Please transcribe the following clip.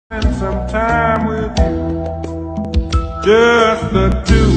Spend some time with you, just the two